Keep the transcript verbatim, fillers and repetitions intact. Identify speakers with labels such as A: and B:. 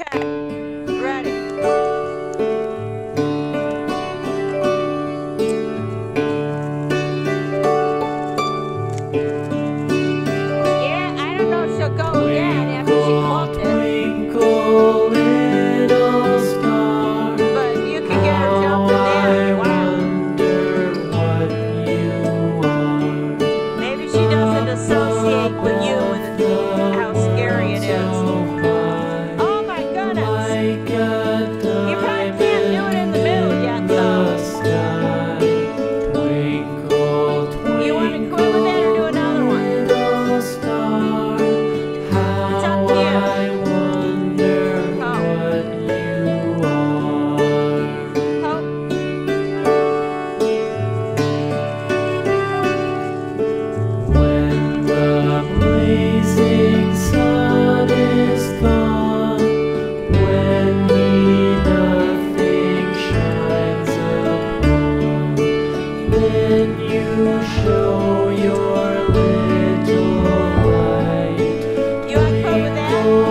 A: Okay, ready. Yeah, I don't know if she'll go yet after she clumped it.
B: Twinkle, little star,
A: But you can get her jumping there. Wow.
B: what you are.
A: Maybe she doesn't associate with you and how scary it is. Oh my goodness.
B: Like a
A: You probably can't do it in the middle yet though.
B: sky. Twinkle, twinkle,
A: You want to quit with that or do another one?
B: little star, how
A: It's up to you.
B: I wonder
A: Oh.
B: what you are.
A: Oh.
B: When the blazing sun is gone, when he nothing shines upon, then you show your lips.